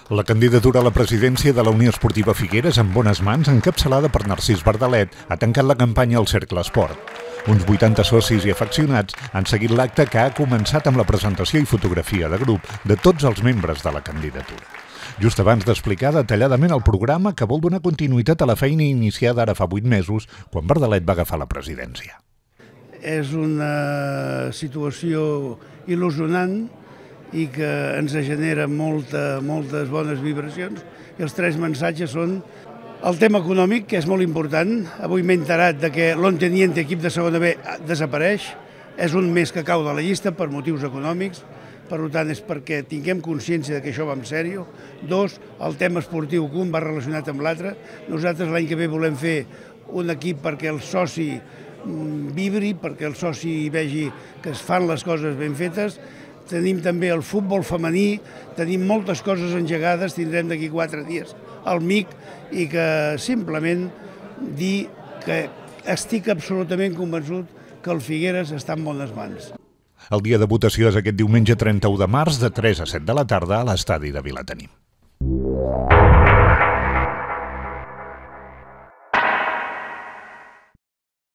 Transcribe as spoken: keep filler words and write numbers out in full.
La candidatura a la presidència de la Unió Esportiva Figueres, en bones mans, encapçalada per Narcís Bardalet, ha tancat la campanya al Cercle Esport. Uns vuitanta socis i afeccionats han seguit l'acte que ha començat amb la presentació i fotografia de grup de tots els membres de la candidatura. Just abans d'explicar detalladament el programa que vol donar continuïtat a la feina iniciada ara fa vuit mesos, quan Bardalet va agafar la presidència. És una situació il·lusionant i que ens genera molta, moltes bones vibracions. I els tres missatges són el tema econòmic, que és molt important. Avui m'he enterat de que l'Onteniente, equip de segona B, desapareix. És un mes que cau de la llista per motius econòmics. Per tant, és perquè tinguem consciència que això va en sèrio. Dos, el tema esportiu, que un va relacionat amb l'altre. Nosaltres l'any que ve volem fer un equip perquè el soci vibri, perquè el soci vegi que es fan les coses ben fetes. Tenim també el futbol femení, tenim moltes coses engegades, tindrem d'aquí quatre dies el M I C i que simplement dir que estic absolutament convençut que el Figueres està en bones mans. El dia de votació és aquest diumenge trenta-u de març de tres a set de la tarda a l'estadi de Vilatenim.